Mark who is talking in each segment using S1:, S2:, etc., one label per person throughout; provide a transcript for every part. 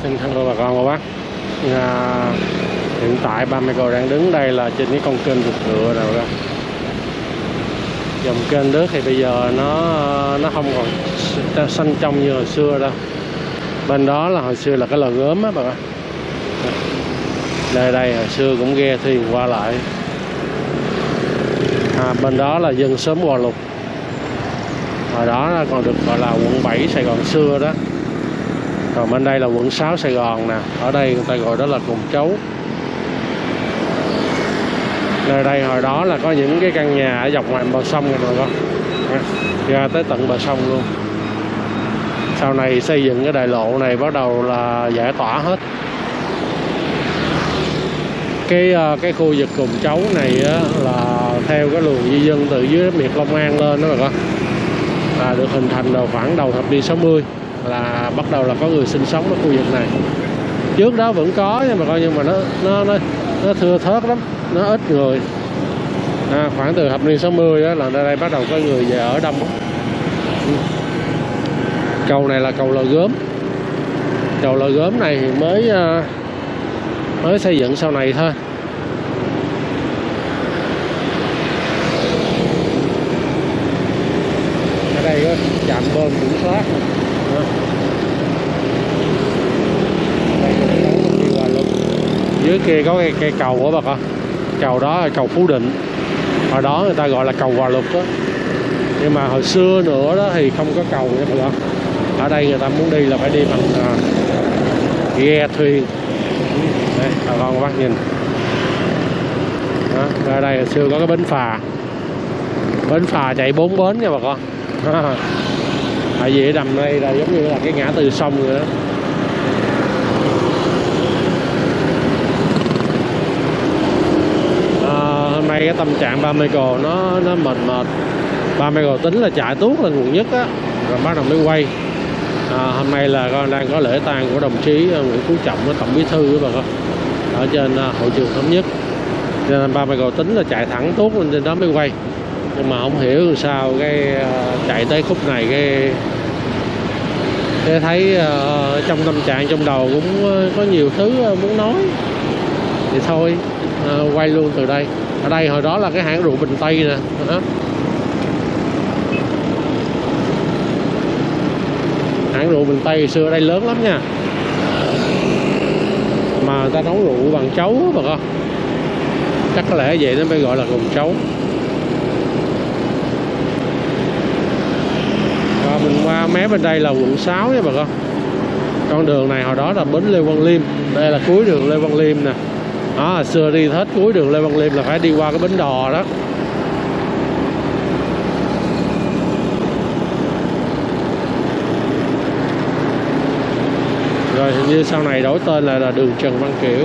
S1: Xin thưa bà con và bác, hiện tại Ba Mẹ Cầu đang đứng đây là trên cái con kênh Ruột Ngựa nào đó. Dòng kênh nước thì bây giờ nó không còn xanh trong như hồi xưa đâu. Bên đó là hồi xưa là cái lò gốm á bà con. Đây hồi xưa cũng ghe thuyền qua lại. Bên đó là dân xóm Gò Lục. Hồi đó còn được gọi là quận 7 Sài Gòn xưa đó. Còn bên đây là quận 6 Sài Gòn nè. Ở đây người ta gọi đó là Cồn Chấu. Nơi đây hồi đó là có những cái căn nhà ở dọc ngoài bờ sông này mà con, ra tới tận bờ sông luôn. Sau này xây dựng cái đại lộ này bắt đầu là giải tỏa hết. Cái khu vực Cồn Chấu này á, là theo cái luồng di dân từ dưới miệt Long An lên đó bà con, được hình thành vào khoảng đầu thập niên 60 là bắt đầu là có người sinh sống ở khu vực này. Trước đó vẫn có nhưng mà nó thưa thớt lắm, nó ít người. Khoảng từ thập niên 60 đó là đây bắt đầu có người về ở đông. Cầu này là cầu Lò Gốm. Cầu Lò Gốm này thì mới xây dựng sau này thôi. Ở đây có trạm bơm kiểm soát. Dưới kia có cây cầu của bà con. Cầu đó là cầu Phú Định. Hồi đó người ta gọi là cầu Gò Lục đó. Nhưng mà hồi xưa nữa đó thì không có cầu nha bà con. Ở đây người ta muốn đi là phải đi bằng ghe thuyền. Đây, bà con bác nhìn. Ở đây hồi xưa có cái bến phà. Bến phà chạy 4 bến nha bà con. Tại vì ở đầm đây là giống như là cái ngã tư sông rồi đó. Hôm nay cái tâm trạng Ba Mẹ Cầu nó mệt. Ba Mẹ Cầu tính là chạy tuốt lên quận nhất á, rồi bắt đầu mới quay. Hôm nay là con đang có lễ tang của đồng chí Nguyễn Phú Trọng, tổng bí thư bà con, ở trên hội trường Thống Nhất. Cho nên Ba Mẹ Cầu tính là chạy thẳng tuốt lên trên đó mới quay. Nhưng mà không hiểu làm sao cái chạy tới khúc này cái thấy trong tâm trạng trong đầu cũng có nhiều thứ muốn nói, thì thôi quay luôn từ đây. Ở đây hồi đó là cái hãng rượu Bình Tây nè đó. Hãng rượu Bình Tây xưa ở đây lớn lắm nha, mà người ta nấu rượu bằng chấu bà con, chắc có lẽ vậy nó mới gọi là Cồn Chấu. Và mình qua mé bên đây là quận 6 nha bà con. Con đường này hồi đó là bến Lê Văn Liêm. Đây là cuối đường Lê Văn Liêm nè. Đó, xưa đi hết cuối đường Lê Văn Liêm là phải đi qua cái bến đò đó. Rồi hình như sau này đổi tên là đường Trần Văn Kiểu.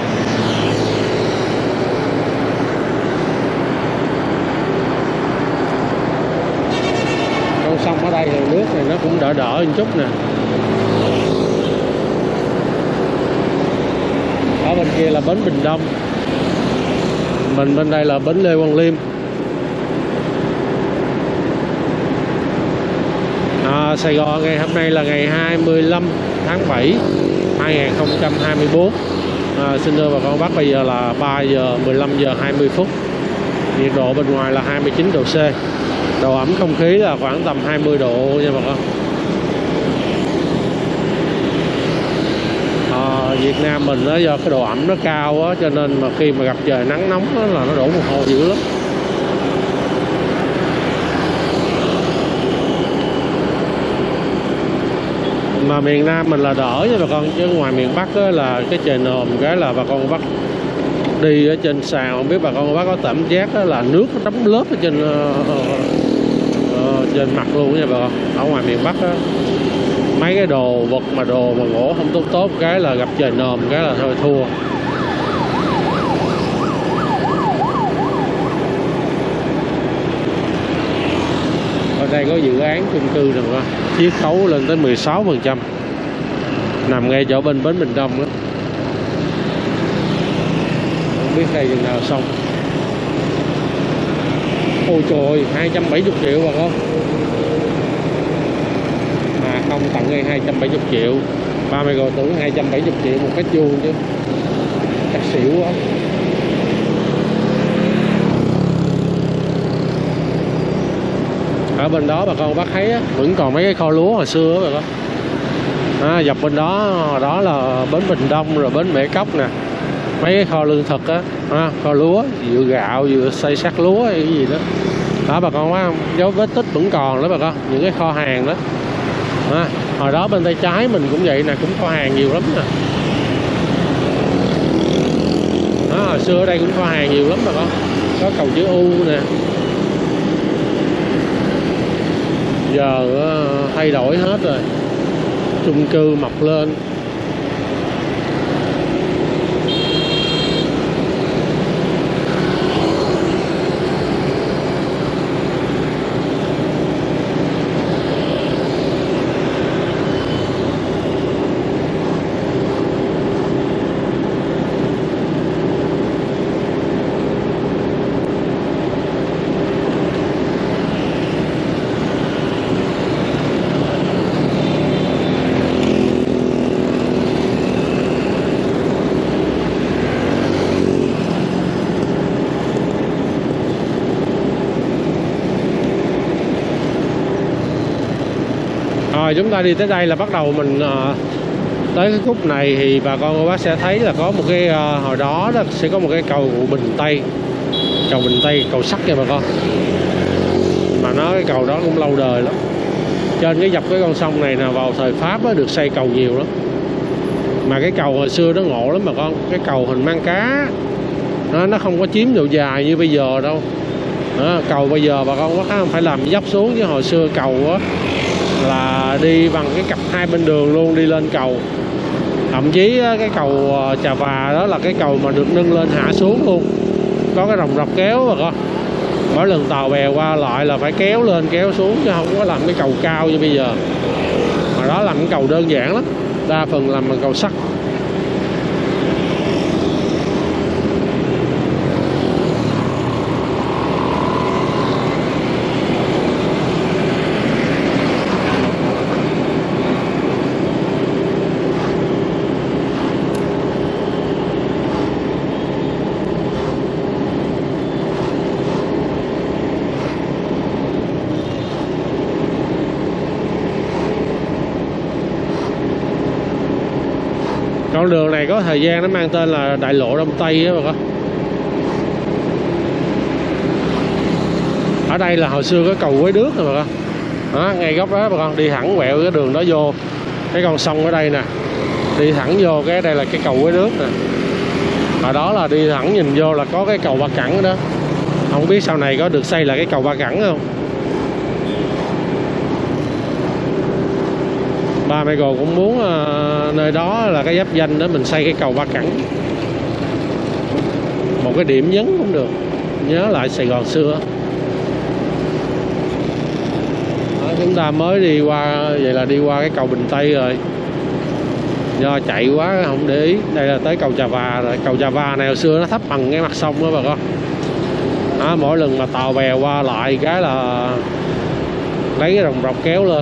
S1: Con sông ở đây thì nước này nó cũng đỡ một chút nè. Ở bên kia là bến Bình Đông, mình bên đây là bến Lê Văn Liêm. Sài Gòn ngày hôm nay là ngày 25 tháng 7 2024. Xin thưa bà con bác, bây giờ là 15 giờ 20 phút. Nhiệt độ bên ngoài là 29 độ C. Độ ẩm không khí là khoảng tầm 20 độ nha bà con. Việt Nam mình đó, do cái độ ẩm nó cao á, cho nên mà khi mà gặp trời nắng nóng đó, là nó đổ mồ hôi dữ lắm. Mà miền Nam mình là đỡ nha bà con, chứ ngoài miền Bắc á, là cái trời nồm cái là bà con Bắc đi ở trên sàn, không biết bà con bác có cảm giác đó là nước nó đóng lớp ở trên mặt luôn nha bà con. Ở ngoài miền Bắc á, mấy cái đồ mà gỗ không tốt cái là gặp trời nồm cái là thôi thua. Ở đây có dự án chung cư rồi đó, chiết khấu lên tới 16%, nằm ngay chỗ bên bến Bình Đông đó. Không biết đây chừng nào xong. Ôi trời ơi, 270 triệu bà con. Mà không tặng ngay 270 triệu. Ba mày còn tưởng 270 triệu một cái vuông chứ, chắc xỉu quá. Ở bên đó bà con bác thấy á, vẫn còn mấy cái kho lúa hồi xưa á bà con. Dọc bên đó, hồi đó là bến Bình Đông rồi bến Mễ Cốc nè, mấy cái kho lương thực á, kho lúa, vừa gạo vừa xây sắt lúa hay cái gì đó. Đó bà con thấy không, dấu vết tích vẫn còn đó bà con, những cái kho hàng đó. Hồi đó bên tay trái mình cũng vậy nè, cũng kho hàng nhiều lắm nè. Hồi xưa ở đây cũng kho hàng nhiều lắm bà con, có cầu chữ U nè. Giờ thay đổi hết rồi, chung cư mọc lên. Rồi chúng ta đi tới đây là bắt đầu mình tới cái khúc này thì bà con cô bác sẽ thấy là có một cái hồi đó sẽ có một cái cầu Bình Tây, cầu Bình Tây, cầu sắt nha bà con. Mà cái cầu đó cũng lâu đời lắm. Trên cái dọc cái con sông này là vào thời Pháp đó, được xây cầu nhiều lắm. Mà cái cầu hồi xưa nó ngộ lắm bà con, cái cầu hình mang cá, nó không có chiếm độ dài như bây giờ đâu. Cầu bây giờ bà con có phải làm dốc xuống, chứ hồi xưa cầu á là đi bằng cái cặp hai bên đường luôn, đi lên cầu. Thậm chí cái cầu Chà Và đó là cái cầu mà được nâng lên hạ xuống luôn, có cái rồng rọc kéo bà con. Mỗi lần tàu bè qua lại là phải kéo lên kéo xuống, chứ không có làm cái cầu cao như bây giờ. Mà đó làm cái cầu đơn giản lắm, đa phần làm bằng cầu sắt. Con đường này có thời gian nó mang tên là đại lộ Đông Tây á bà con. Ở đây là hồi xưa có cầu Quế Đước nè bà con. Ngay góc đó bà con, đi thẳng quẹo cái đường đó vô cái con sông ở đây nè, đi thẳng vô cái đây là cái cầu Quế Đước nè. Ở đó là đi thẳng nhìn vô là có cái cầu Ba Cẳng đó. Không biết sau này có được xây lại cái cầu Ba Cẳng không. Ba mẹ cô cũng muốn nơi đó là cái giáp danh đó mình xây cái cầu Ba Cẳng, một cái điểm nhấn cũng được, nhớ lại Sài Gòn xưa. Đó, chúng ta mới đi qua, vậy là đi qua cái cầu Bình Tây rồi. Do chạy quá không để ý, đây là tới cầu Chà Và rồi. Cầu Chà Và này hồi xưa nó thấp bằng cái mặt sông đó bà con. Đó, mỗi lần mà tàu bè qua lại cái là lấy cái rồng rọc kéo lên.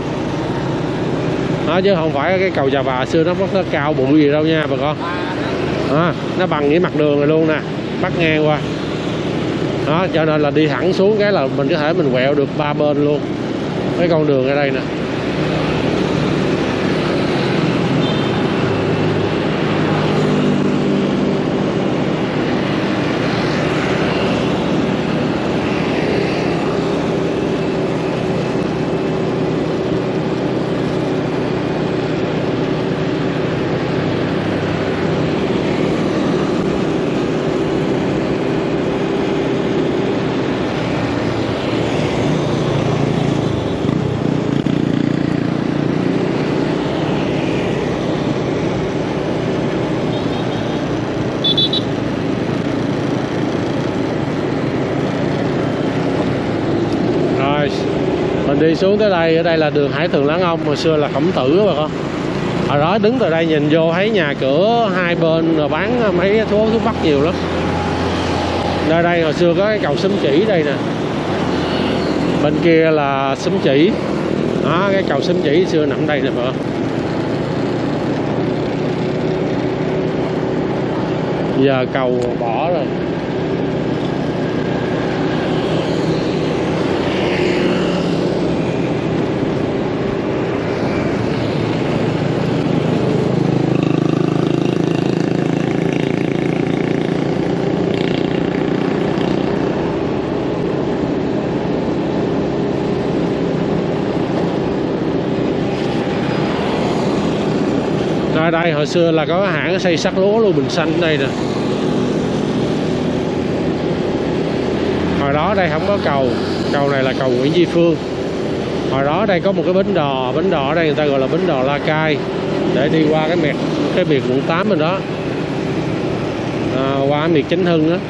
S1: Đó, chứ không phải cái cầu Chà Và xưa nó cao bụi gì đâu nha bà con. Nó bằng cái mặt đường này luôn nè, bắt ngang qua. Đó, cho nên là đi thẳng xuống cái là mình có thể mình quẹo được ba bên luôn cái con đường ở đây nè. Mình đi xuống tới đây, ở đây là đường Hải Thường Lãng Ông, hồi xưa là Khổng Tử đó bà con. Hồi đó đứng từ đây nhìn vô thấy nhà cửa hai bên rồi bán mấy thuốc bắc nhiều lắm. Đây hồi xưa có cái cầu Xóm Chỉ đây nè, bên kia là Xóm Chỉ. Đó, cái cầu Xóm Chỉ xưa nằm đây nè bà con. Giờ cầu bỏ rồi. Ở đây hồi xưa là có hãng xây sắt lúa luôn, Bình Xanh đây nè. Hồi đó đây không có cầu, cầu này là cầu Nguyễn Duy Phương. Hồi đó đây có một cái bến đò ở đây người ta gọi là bến đò La Cai, để đi qua cái biệt quận 8 bên đó, qua miệt Chánh Hưng á.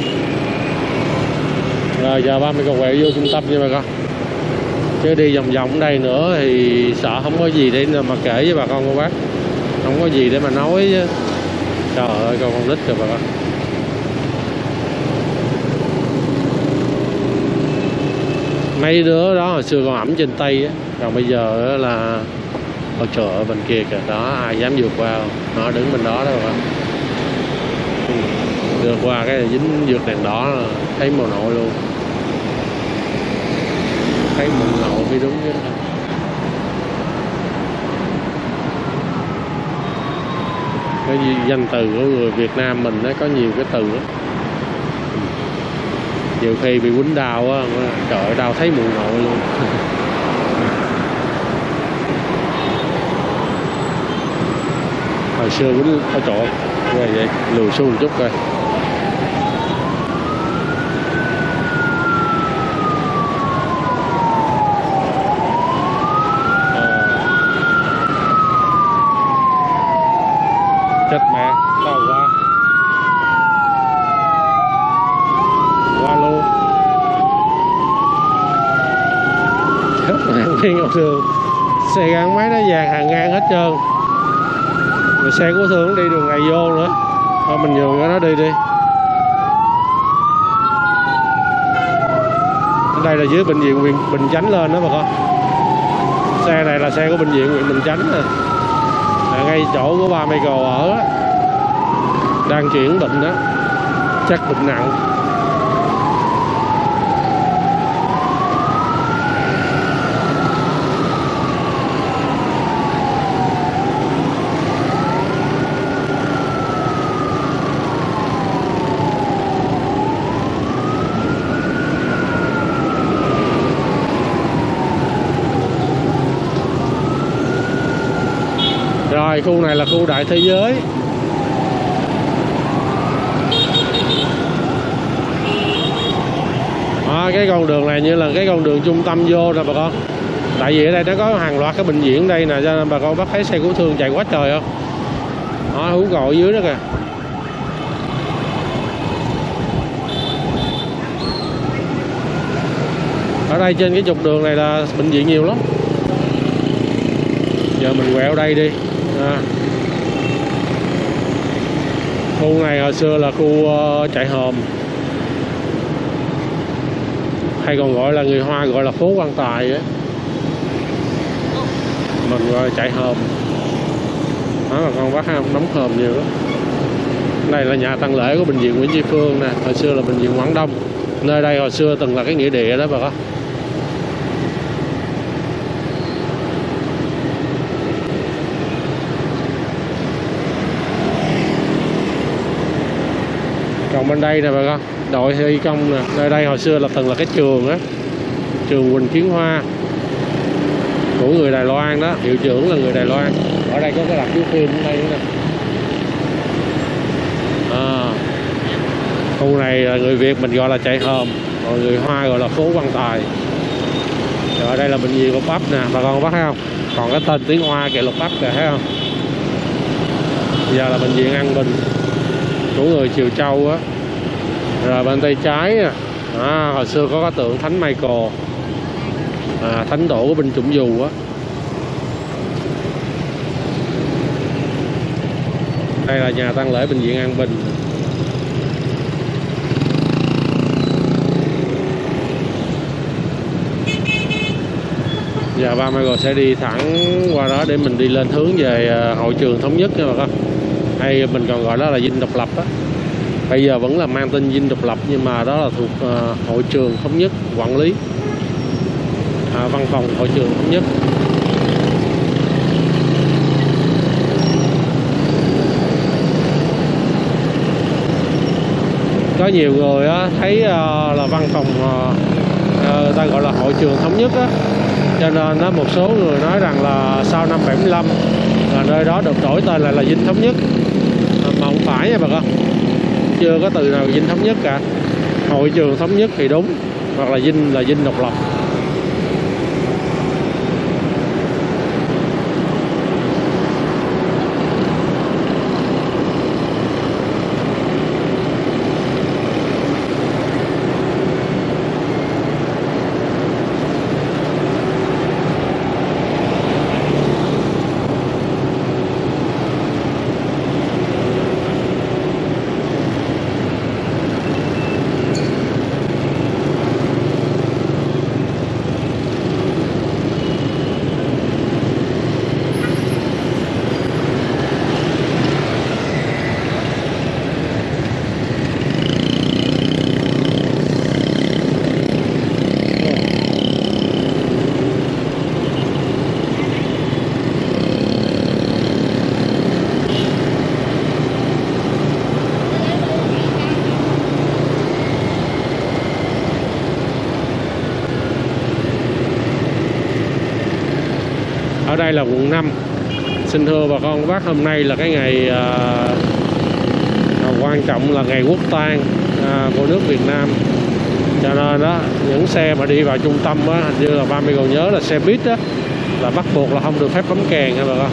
S1: Rồi giờ ba mày còn quẹo vô trung tâm nha bà con, chứ đi vòng vòng đây nữa thì sợ không có gì để mà kể với bà con cô bác, không có gì để mà nói chứ. Trời ơi con nít rồi bà con. Mấy đứa đó hồi xưa còn ẩm trên tay á, còn bây giờ là ở trời ở bên kia kìa, đó ai dám vượt qua không? Nó đứng bên đó đó bà con. Vượt qua cái dính vượt đèn đỏ là thấy màu nội luôn, thấy màu nội mới đúng chứ. Cái danh từ của người Việt Nam mình nó có nhiều cái từ đó. Nhiều khi bị quýnh đau á, trời ơi, đau thấy mùi nội luôn. Hồi xưa quýnh ở chỗ vậy lùi xuống một chút coi. Chết mẹ, đâu qua. Qua luôn. Chết mẹ, viên ngọc đường. Xe gắn máy nó dàn hàng ngang hết trơn. Rồi xe của Thương đi đường này vô nữa. Thôi mình nhường cho nó đi đi. Ở đây là dưới bệnh viện huyện Bình Chánh lên đó bà con. Xe này là xe của bệnh viện huyện Bình Chánh nè. Ngay chỗ của ba Michael ở á, đang chuyển bệnh đó, chắc bệnh nặng. Rồi khu này là khu Đại Thế Giới. Cái con đường này như là cái con đường trung tâm vô nè bà con. Tại vì ở đây nó có hàng loạt cái bệnh viện đây nè, cho nên bà con bắt thấy xe cứu thương chạy quá trời không. Đó, hú gọi dưới đó kìa. Ở đây trên cái trục đường này là bệnh viện nhiều lắm. Giờ mình quẹo đây đi. Khu này hồi xưa là khu chạy hòm, hay còn gọi là người Hoa gọi là phố Quan Tài ấy. Mình gọi là chạy hòm. Đó là con bác không đóng hòm nhiều lắm. Đây là nhà tang lễ của bệnh viện Nguyễn Duy Phương nè, hồi xưa là bệnh viện Quảng Đông. Nơi đây hồi xưa từng là cái nghĩa địa đó bà con. Còn bên đây nè bà con, đội thi công nè. Nơi đây hồi xưa là từng là cái trường á, trường Quỳnh Kiến Hoa của người Đài Loan đó, hiệu trưởng là người Đài Loan. Ở đây có cái rạp chiếu phim ở đây nữa nè. Khu này là người Việt mình gọi là chạy hòm, còn người Hoa gọi là phố Quan Tài. Rồi ở đây là bệnh viện Lộc Bắp nè, bà con có thấy không? Còn cái tên tiếng Hoa kìa, Lộc Bắp kìa, thấy không? Giờ là bệnh viện An Bình của người Triều Châu á. Rồi bên tay trái nè, hồi xưa có cái tượng Thánh Michael, thánh tổ của binh chủng dù á. Đây là nhà tang lễ bệnh viện An Bình. Giờ giờ ba Michael sẽ đi thẳng qua đó để mình đi lên hướng về hội trường Thống Nhất nha bà con, hay mình còn gọi đó là Dinh Độc Lập á. Bây giờ vẫn là mang tên Dinh Độc Lập nhưng mà đó là thuộc hội trường Thống Nhất quản lý, văn phòng hội trường Thống Nhất. Có nhiều người thấy là văn phòng ta gọi là hội trường Thống Nhất á, cho nên một số người nói rằng là sau năm 75 là nơi đó được đổi tên lại là Dinh Thống Nhất, mà không phải nha bà con, chưa có từ nào Dinh Thống Nhất cả. Hội trường Thống Nhất thì đúng, hoặc là Dinh Độc Lập. Ở đây là quận 5. Xin thưa bà con bác, hôm nay là cái ngày quan trọng, là ngày quốc tang của nước Việt Nam. Cho nên đó, những xe mà đi vào trung tâm á, hình như là ba Michael nhớ là xe buýt á, là bắt buộc là không được phép bấm kèn nha bà con.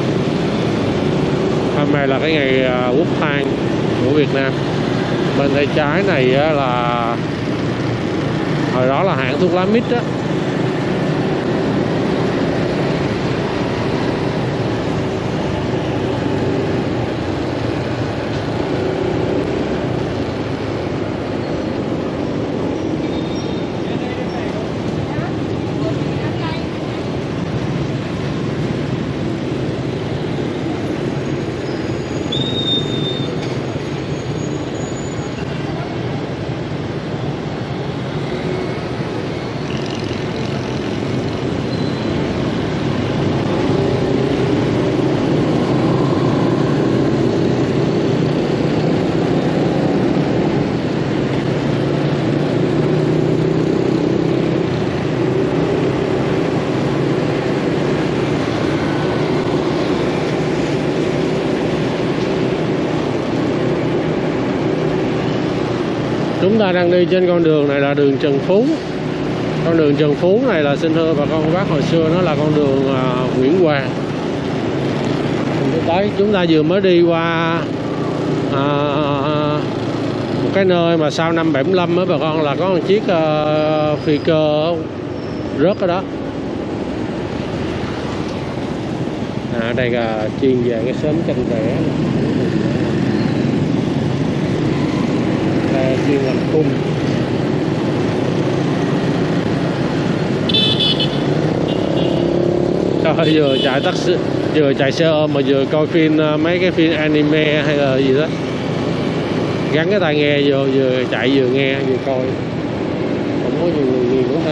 S1: Hôm nay là cái ngày quốc tang của Việt Nam. Bên tay trái này á, là hồi đó là hãng thuốc lá Mít á. Chúng ta đang đi trên con đường này là đường Trần Phú. Con đường Trần Phú này là, xin thưa bà con cô bác, hồi xưa nó là con đường Nguyễn Hoàng. Đấy, chúng ta vừa mới đi qua một cái nơi mà sau năm 75 á bà con, là có một chiếc phi cơ rớt ở đó. Đây là chuyên về cái xóm canh rẻ, chuyên làm cung. Trời, vừa chạy taxi, vừa chạy xe ôm mà vừa coi phim, mấy cái phim anime hay là gì đó, gắn cái tai nghe vô, vừa chạy vừa nghe vừa coi. Không có nhiều người nhiều nữa ha.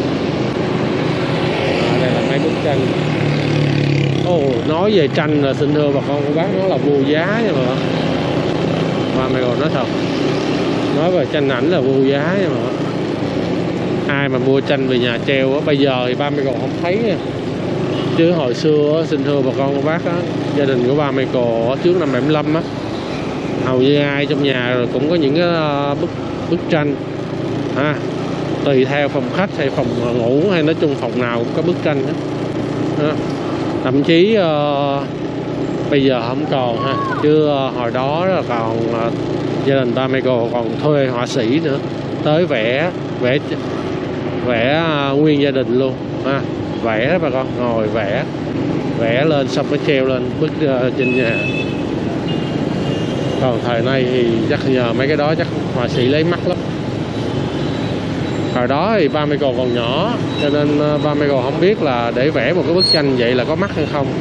S1: Đây là mấy bức tranh. Nói về tranh là, xin thưa bà con cô bác, nó là vô giá nha mà. Mà mày còn nói thật, nói về tranh ảnh là vô giá nha mà. Ai mà mua tranh về nhà treo á, bây giờ thì ba Michael không thấy nha. Chứ hồi xưa á, xin thưa bà con cô bác á, gia đình của ba Michael trước năm 75 á, hầu như ai trong nhà cũng có những cái bức tranh tùy theo phòng khách hay phòng ngủ, hay nói chung phòng nào cũng có bức tranh đó. Thậm chí bây giờ không còn ha, chứ hồi đó là còn gia đình ba Michael còn thuê họa sĩ nữa tới vẽ nguyên gia đình luôn ha. Vẽ đó bà con, ngồi vẽ lên xong mới treo lên bức trên nhà. Còn thời nay thì chắc nhờ mấy cái đó chắc họa sĩ lấy mắc lắm. Hồi đó thì ba Michael còn nhỏ, cho nên ba Michael không biết là để vẽ một cái bức tranh vậy là có mắc hay không.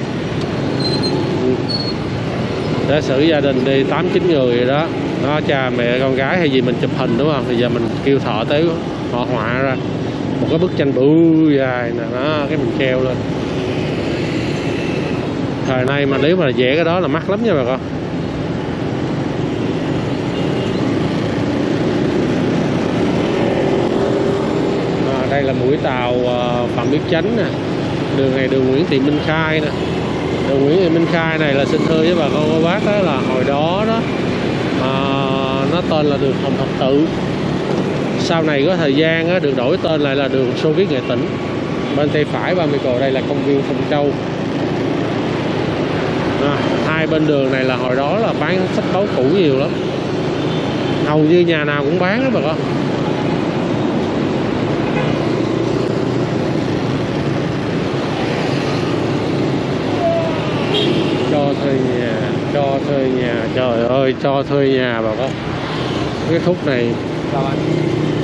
S1: Giả sử gia đình đi 8-9 người rồi đó, cha mẹ con gái hay gì mình chụp hình đúng không, thì giờ mình kêu thợ tới họ họa ra một cái bức tranh bự dài nè, đó cái mình treo lên. Thời nay mà nếu mà vẽ cái đó là mắc lắm nha bà con. Đây là mũi tàu Phạm Viết Chánh nè, đường này đường Nguyễn Thị Minh Khai nè. Đường Nguyễn Thị Minh Khai này là xin thưa với bà con cô bác đó, là hồi đó đó nó tên là đường Hồng Thập Tự. Sau này có thời gian á, được đổi tên lại là đường Xô Viết Nghệ Tĩnh. Bên tay phải ba Michael đây là công viên Phong Châu. Hai bên đường này là hồi đó là bán sách báo cũ nhiều lắm, hầu như nhà nào cũng bán đó bà con. Cho thuê nhà, cho thuê nhà, trời ơi cho thuê nhà bà con. Cái khúc này